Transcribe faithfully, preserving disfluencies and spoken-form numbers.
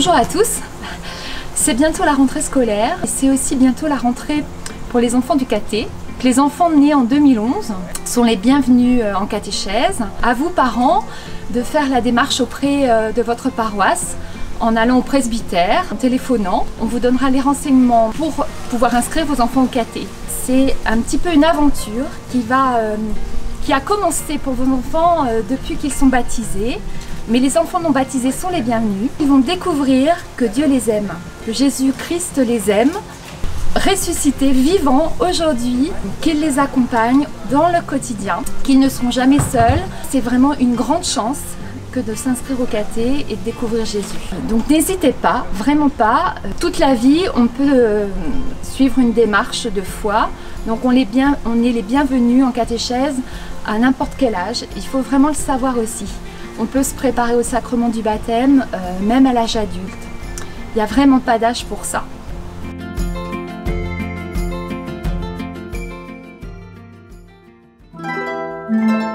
Bonjour à tous, c'est bientôt la rentrée scolaire et c'est aussi bientôt la rentrée pour les enfants du caté. Les enfants nés en deux mille onze sont les bienvenus en catéchèse. À vous parents de faire la démarche auprès de votre paroisse en allant au presbytère, en téléphonant. On vous donnera les renseignements pour pouvoir inscrire vos enfants au caté. C'est un petit peu une aventure qui, va, euh, qui a commencé pour vos enfants euh, depuis qu'ils sont baptisés. Mais les enfants non baptisés sont les bienvenus. Ils vont découvrir que Dieu les aime, que Jésus-Christ les aime, ressuscités, vivants aujourd'hui, qu'il les accompagne dans le quotidien, qu'ils ne seront jamais seuls. C'est vraiment une grande chance que de s'inscrire au caté et de découvrir Jésus. Donc n'hésitez pas, vraiment pas. Toute la vie, on peut euh, suivre une démarche de foi. Donc on est, bien, on est les bienvenus en catéchèse à n'importe quel âge. Il faut vraiment le savoir aussi. On peut se préparer au sacrement du baptême, euh, même à l'âge adulte. Il n'y a vraiment pas d'âge pour ça. Mmh.